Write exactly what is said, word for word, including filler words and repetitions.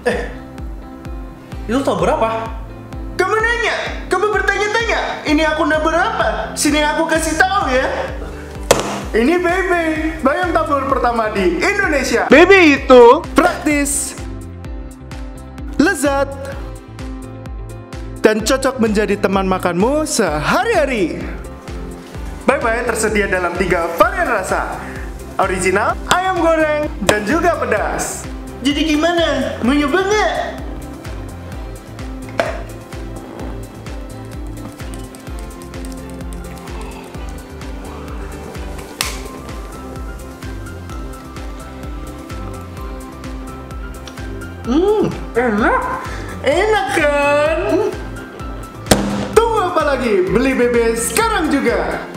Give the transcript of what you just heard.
Eh, itu tau berapa? Kamu nanya, kamu bertanya-tanya. Ini aku nabur apa? Sini aku kasih tahu ya. Ini Bebe, bayam tabur pertama di Indonesia. Bebe itu praktis, lezat, dan cocok menjadi teman makanmu sehari-hari. Bye-bye tersedia dalam tiga varian rasa: original, ayam goreng, dan juga pedas. Jadi gimana? Mau nyoba nggak? Hmm, enak. Enak kan? Tunggu apa lagi? Beli Bebe sekarang juga.